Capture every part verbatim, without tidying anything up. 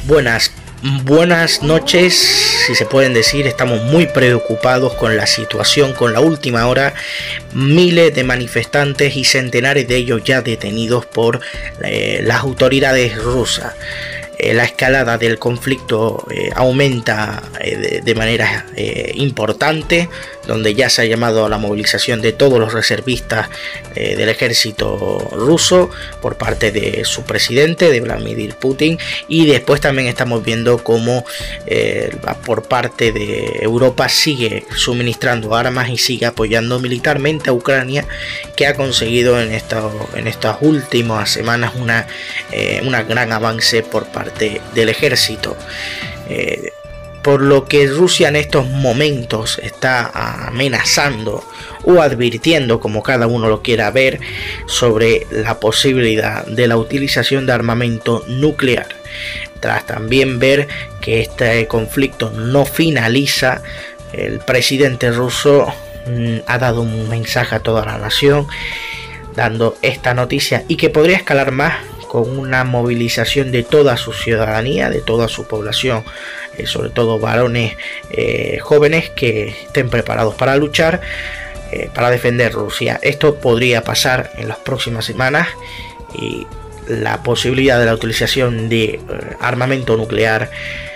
Buenas, buenas noches, si se pueden decir. Estamos muy preocupados con la situación, con la última hora. Miles de manifestantes y centenares de ellos ya detenidos por eh, las autoridades rusas. Eh, la escalada del conflicto eh, aumenta eh, de, de manera eh, importante, donde ya se ha llamado a la movilización de todos los reservistas eh, del ejército ruso por parte de su presidente, de Vladimir Putin, y después también estamos viendo cómo eh, por parte de Europa sigue suministrando armas y sigue apoyando militarmente a Ucrania, que ha conseguido en, esta, en estas últimas semanas una, eh, una gran avance por parte del ejército, eh, por lo que Rusia en estos momentos está amenazando o advirtiendo, como cada uno lo quiera ver, sobre la posibilidad de la utilización de armamento nuclear. Tras también ver que este conflicto no finaliza, el presidente ruso mm, ha dado un mensaje a toda la nación dando esta noticia, y que podría escalar más con una movilización de toda su ciudadanía, de toda su población, eh, sobre todo varones eh, jóvenes que estén preparados para luchar, eh, para defender Rusia. Esto podría pasar en las próximas semanas, y la posibilidad de la utilización de eh, armamento nuclear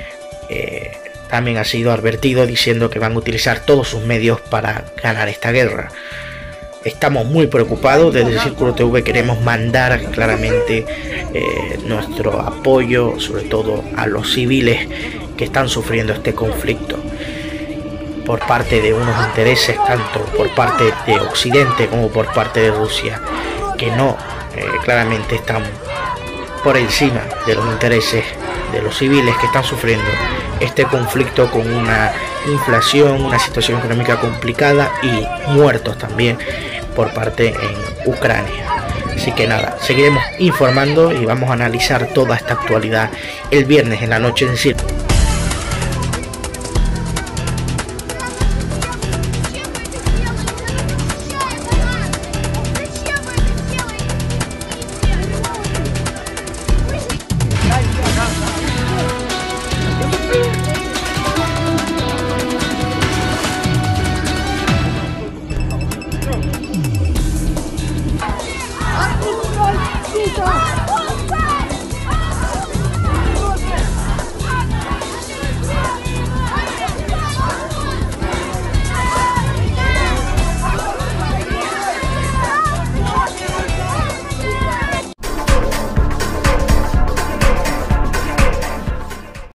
eh, también ha sido advertido, diciendo que van a utilizar todos sus medios para ganar esta guerra. Estamos muy preocupados. Desde el Círculo T V queremos mandar claramente eh, nuestro apoyo, sobre todo a los civiles que están sufriendo este conflicto por parte de unos intereses, tanto por parte de Occidente como por parte de Rusia, que no eh, claramente están por encima de los intereses de los civiles que están sufriendo este conflicto, con una inflación, una situación económica complicada y muertos también por parte en Ucrania. Así que nada, seguiremos informando y vamos a analizar toda esta actualidad el viernes en la noche en Círculo.